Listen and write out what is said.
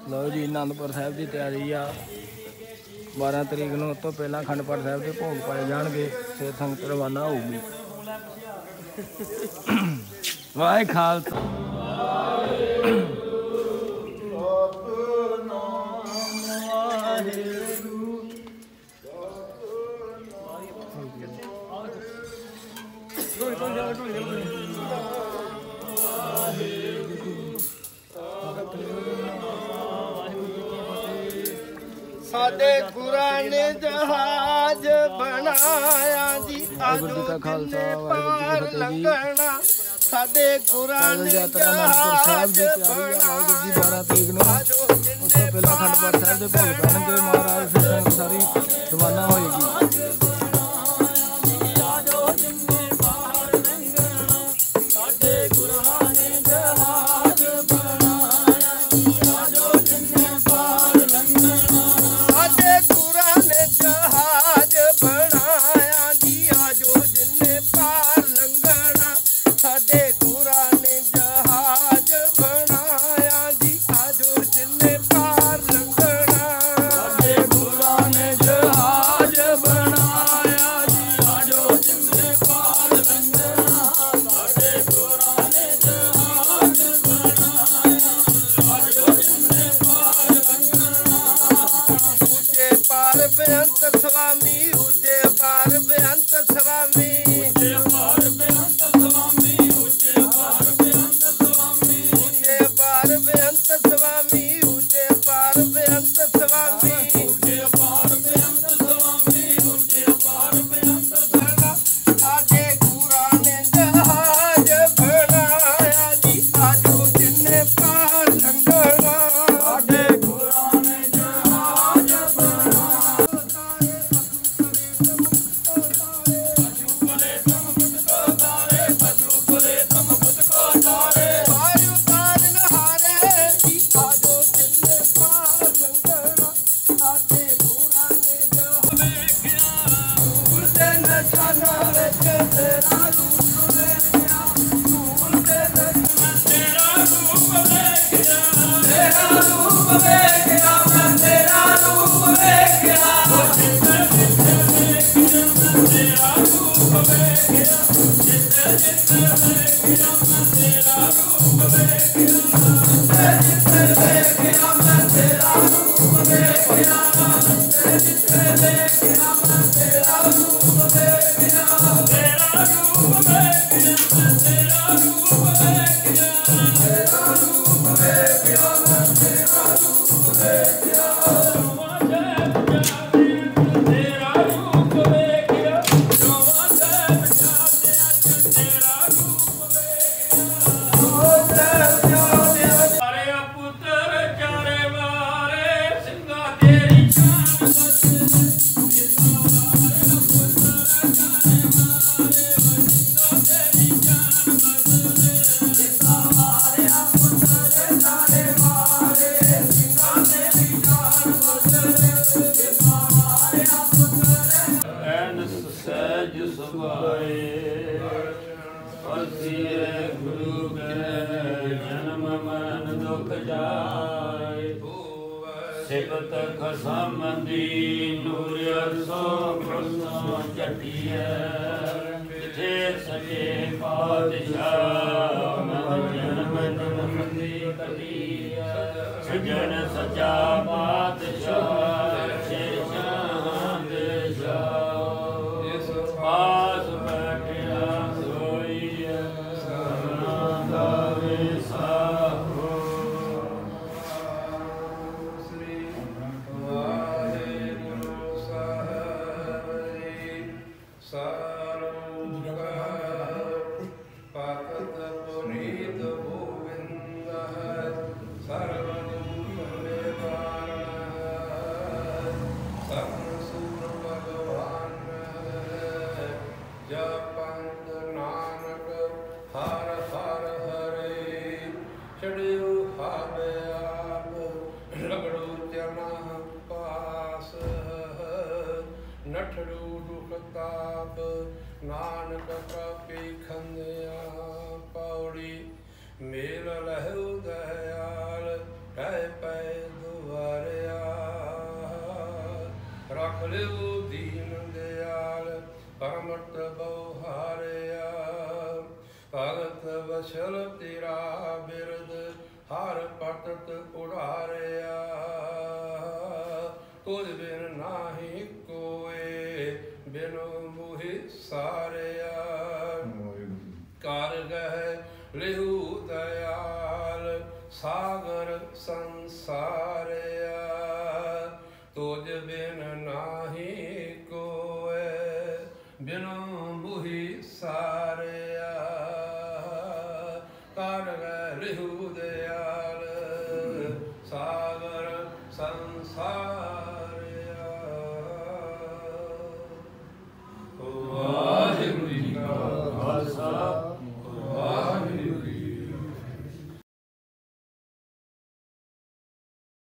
लो जी आनंदपुर साहब की तैयारी आ 12 तरीक नूं तो पहला अखंड पाठ साहब के भोग पाए जाएंगे फिर संगत रवाना होगी। वाहे खालसा साडे गुरां ने जहाज बनाया जी आजो जिन्ने पार लंघना साडे गुरां ने जहाज बनाया आजो जिन्ने पार लंघना महाराज फिर संगत सारी रवाना होएगी। स्वामी ऊंचे पार बेअंत स्वामी ऊंचे पार बेअंत स्वामी ऊंचे पार बेअंत स्वामी ऊंचे पार बेअंत स्वामी ऊंचे पार बेअंत स्वामी ऊंचे पार बेअंत स्वामी ऊंचे पार बेअंत स्वामी आगे गुरां ने जहाज बनाया जी आजो जिन्ने पार लंघना आगे गुरां ने जहाज सिबत खसमदी नूर अरसो प्रसो चटिया जे सजे पातशाह जन्म जन्म दी कटिया सजन सजा पातशाह शेरशाह दे शाह पास बैठिया सोईया सना दावे साहो नठड़ू दुख ताप नानक प्रापी खंदिया पौड़ी मेल लहु दयाल कह पै ਲਿਓ ਦੀਨ ਦਿਆਲ ਪਰਮਟ ਬਹੁ ਹਾਰਿਆ ਭਗਤ ਵਛਲ ਤੇਰਾ ਬਿਰਦ ਹਰ ਪਟਤ ਉਡਾਰਿਆ ਤੁਝ ਬਿਨ ਨਾਹੀ ਕੋਏ ਬਿਨੁ ਮੋਹਿ ਸਾਰਿਆ ਕਰ ਗਹਿ ਲਿਹੂ ਦਇਆਲ ਸਾਗਰ ਸੰਸਾਰ